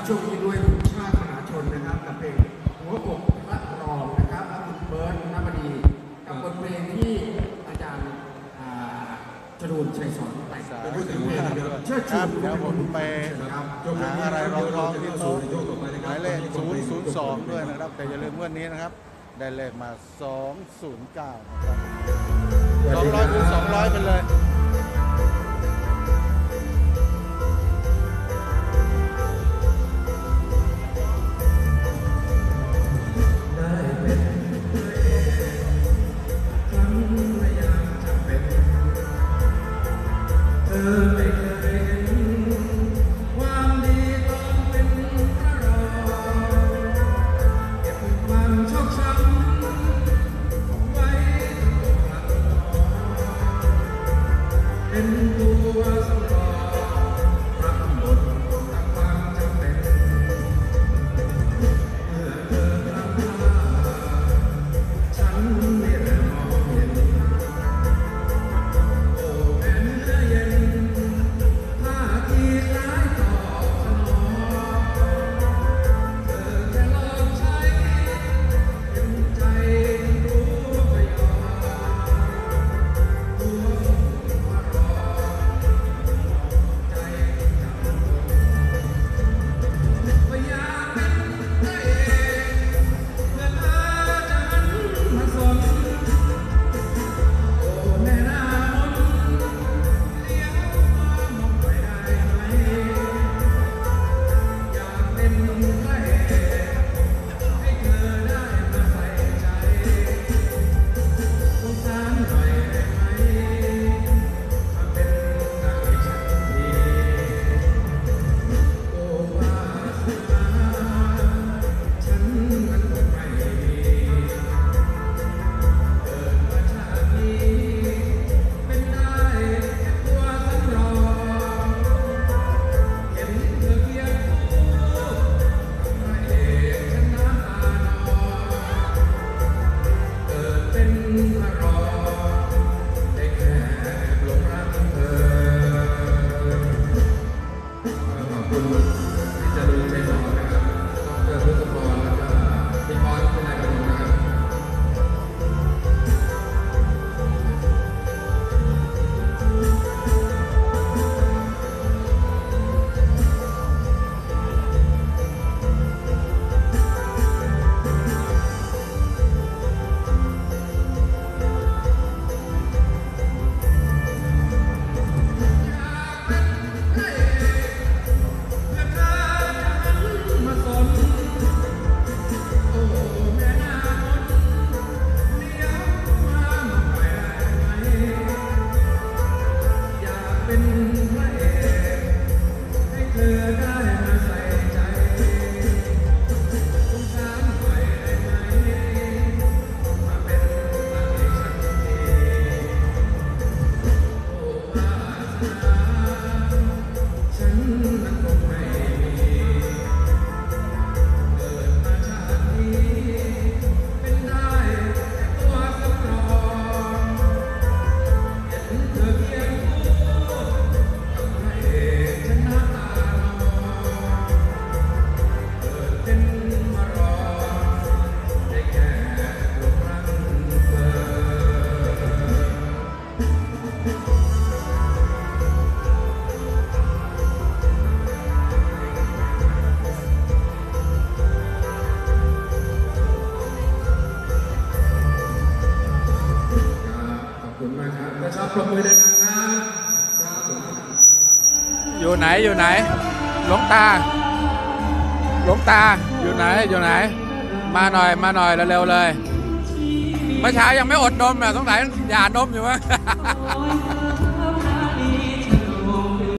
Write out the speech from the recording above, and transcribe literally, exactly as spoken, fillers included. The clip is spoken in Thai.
ช่วงนี้ด้วยคุณชาติมหาชนนะครับกับเพลงหัวอกพระรองนะครับและคุณเบิร์ตนภดีกับบทเพลงที่อาจารย์จรูนชัยสอนแต่งเป็นเพลงเชิดชูครับเดี๋ยวผมไปหาอะไรรองๆที่โต๊ะหมายเลขศูนย์ ศูนย์ สองด้วยนะครับแต่อย่าลืมวันนี้นะครับได้เลขมาสองศูนย์เก้านะครับสองร้อยคูณสองร้อยไปเลยอยู่ไหนอยู่ไหนหลวงตาหลวงตาอยู่ไหนอยู่ไหนมาหน่อยมาหน่อยเร็วๆเลยเมื่อเช้ายังไม่อดนมอ่ะสงสัยหย่านมอยู่วะ